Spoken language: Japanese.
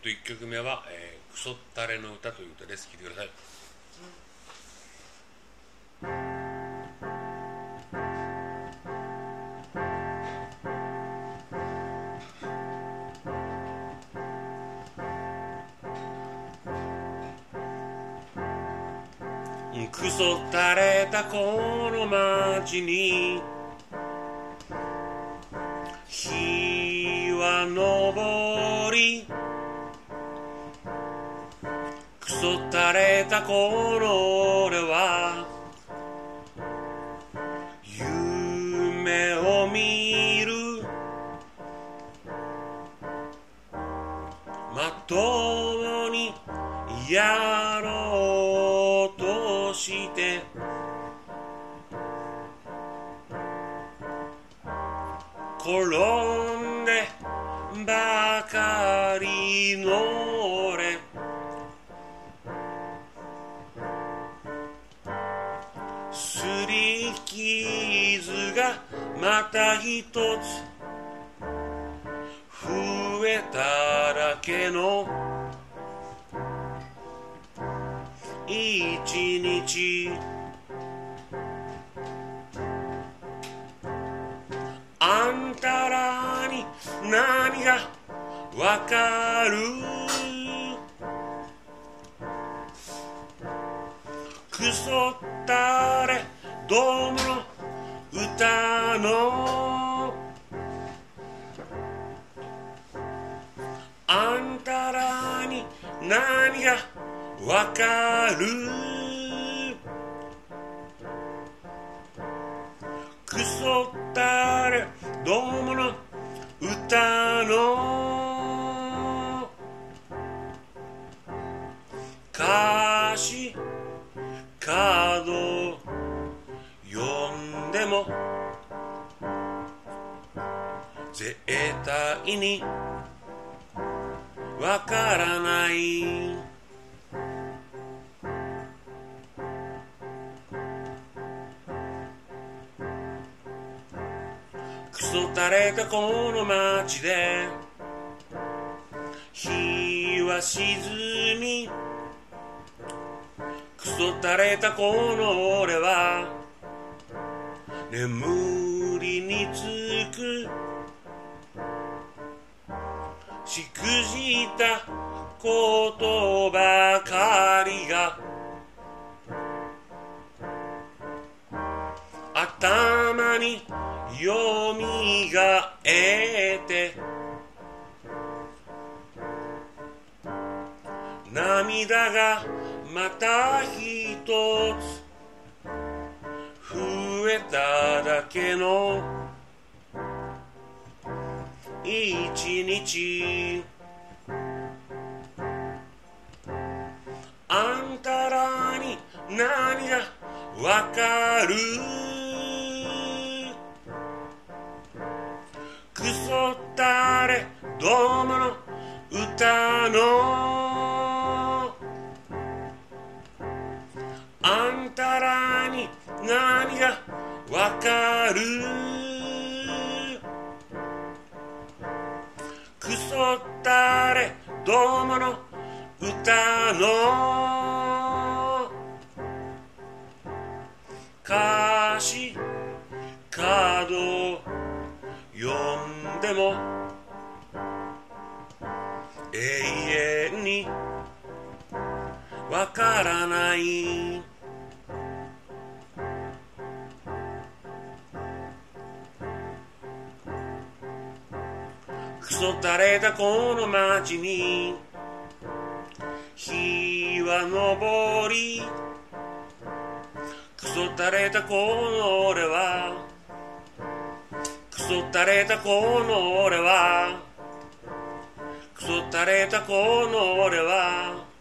1曲目は、クソったれの歌という歌です。聴いてください。クソったれたこの街に日は昇り、クソったれたこの俺は夢を見る、まともにやろうとして転んでばかりの俺、すり傷がまた一つ増えただけの一日、あんたらに何がわかる？クソったれどうもの歌のあんたらに何がわかる？クソったれどうもの歌の歌詞カード読んでも絶対にわからない。クソたれたこの街で日は沈み、クソたれたこの俺は眠りにつく、しくじったことばかりが頭によみがえって涙がまた一つ増えただけの一日、あんたらに何がわかる？クソったれどうもの歌のあんたらに何がわかる？クソったれどうもの歌の歌詞カード読んでも永遠にわからない。クソたれたこの街に日は昇り、クソたれたこの俺はクソたれたこの俺はクソたれたこの俺は